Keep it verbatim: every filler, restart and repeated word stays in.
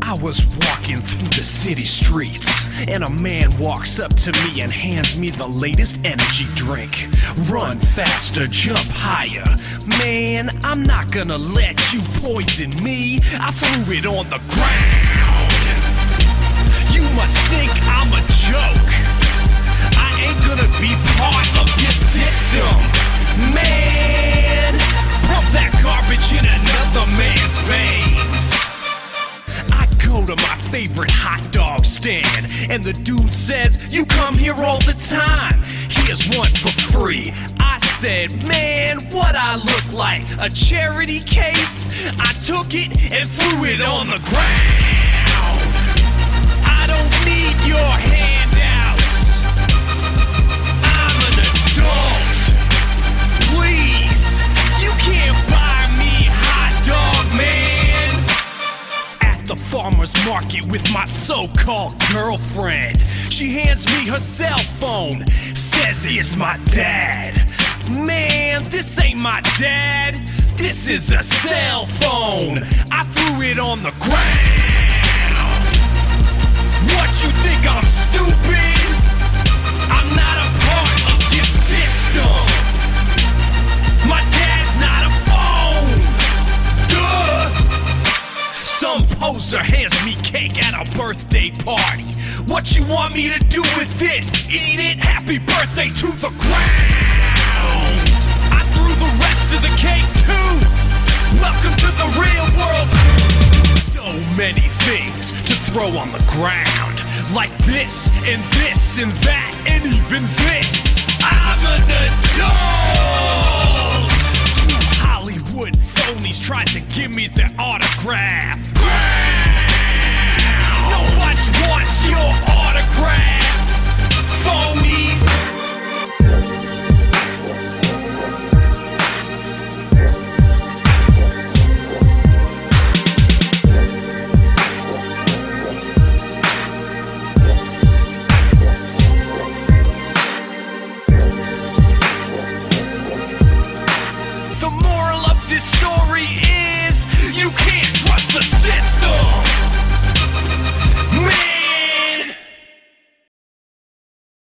I was walking through the city streets, and a man walks up to me and hands me the latest energy drink. Run faster, jump higher. Man, I'm not gonna let you poison me. I threw it on the ground. You must think I'm a joke. I ain't gonna be part of your system. Man, pump that garbage in another man's veins. I go to my favorite hot dog stand, and the dude says, you come here all the time. Here's one for free. I said, man, what I look like? A charity case? I took it and threw it on the ground. I don't need your handouts. I'm an adult. Please, you can't buy me hot dog, man. At the farmer's market with my so-called girlfriend, she hands me her cell phone, says it's my dad. Man, this ain't my dad. This is a cell phone. I threw it on the ground. What, you think I'm stupid? I'm not a part of your system. My dad's not a phone. Duh. Some poser hands me cake at a birthday party. What you want me to do with this? Eat it? Happy birthday to the ground. I threw the rest of the cake too. Welcome to the real world. So many things to throw on the ground, like this and this and that and even this. I'm an adult. Two Hollywood phonies tried to give me their autograph.